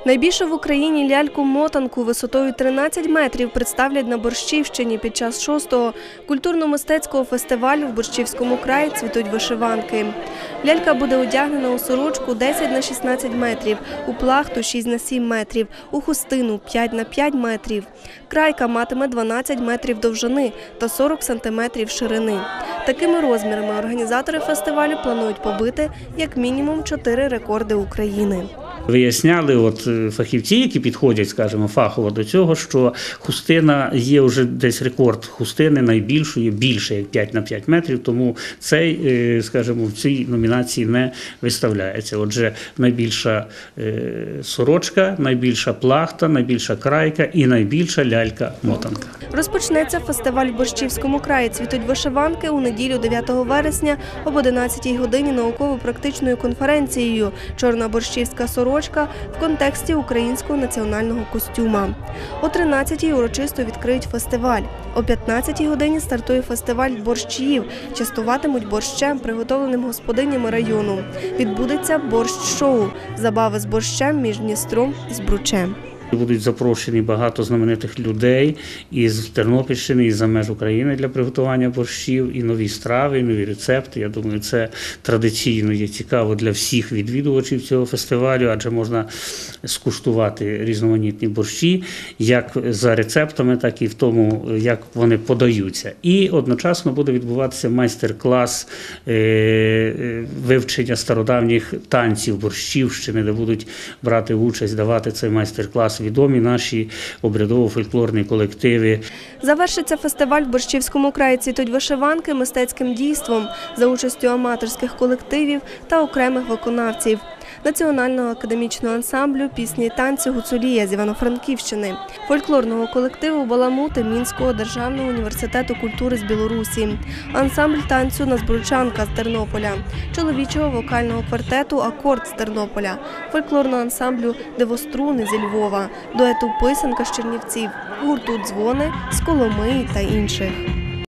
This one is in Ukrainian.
Найбільшу в Україні ляльку-мотанку висотою 13 метрів представлять на Борщівщині під час 6-го культурно-мистецького фестивалю в Борщівському краї «Цвітуть вишиванки». Лялька буде одягнена у сорочку 10 на 16 метрів, у плахту 6 на 7 метрів, у хустину 5 на 5 метрів. Крайка матиме 12 метрів довжини та 40 сантиметрів ширини. Такими розмірами організатори фестивалю планують побити як мінімум 4 рекорди України. Виясняли фахівці, які підходять, скажімо, фахово до цього, що хустина є вже десь рекорд хустини найбільшої, більше як 5 на 5 метрів, тому цей, скажімо, в цій номінації не виставляється. Отже, найбільша сорочка, найбільша плахта, найбільша крайка і найбільша лялька-мотанка. Розпочнеться фестиваль в Борщівському краї «Цвітуть вишиванки» у неділю 9 вересня об 11-й годині науково-практичною конференцією «Чорна борщівська сорочка» в контексті українського національного костюма. О 13-й урочисто відкриють фестиваль. О 15-й годині стартує фестиваль борщів. Частуватимуть борщем, приготовленим господинями району. Відбудеться борщ-шоу – забави з борщем між Дністром і Збручем. Будуть запрошені багато знаменитих людей із Тернопільщини, із-за меж України для приготування борщів, і нові страви, і нові рецепти. Я думаю, це традиційно є цікаво для всіх відвідувачів цього фестивалю, адже можна скуштувати різноманітні борщі, як за рецептами, так і в тому, як вони подаються. І одночасно буде відбуватися майстер-клас вивчення стародавніх танців Борщівщини, де будуть брати участь, давати цей майстер-клас відомі наші обрядово-фольклорні колективи. Завершиться фестиваль в Борщівському краї «Цвітуть вишиванки» мистецьким дійством за участю аматорських колективів та окремих виконавців. Національного академічного ансамблю пісні і танці «Гуцулія» з Івано-Франківщини, фольклорного колективу «Баламути» Мінського державного університету культури з Білорусі, ансамбль танцю «Назбручанка» з Тернополя, чоловічого вокального квартету «Акорд» з Тернополя, фольклорного ансамблю «Дивоструни» зі Львова, дуету «Писанка» з Чернівців, гурту «Дзвони» з Коломиї та інших.